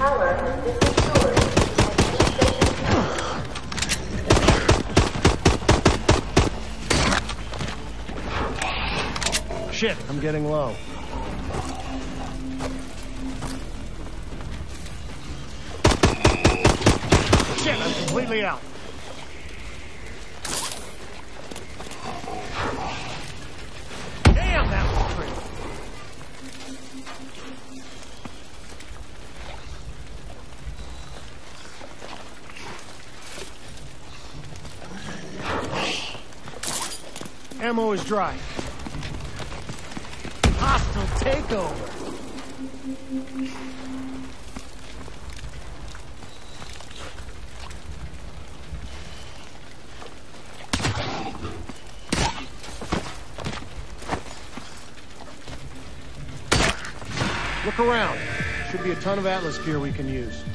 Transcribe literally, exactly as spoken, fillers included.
Power is restored. Shit, I'm getting low. Shit, I'm completely out. Damn, that was pretty. Ammo is dry. Hostile takeover. Look around. Should be a ton of Atlas gear we can use.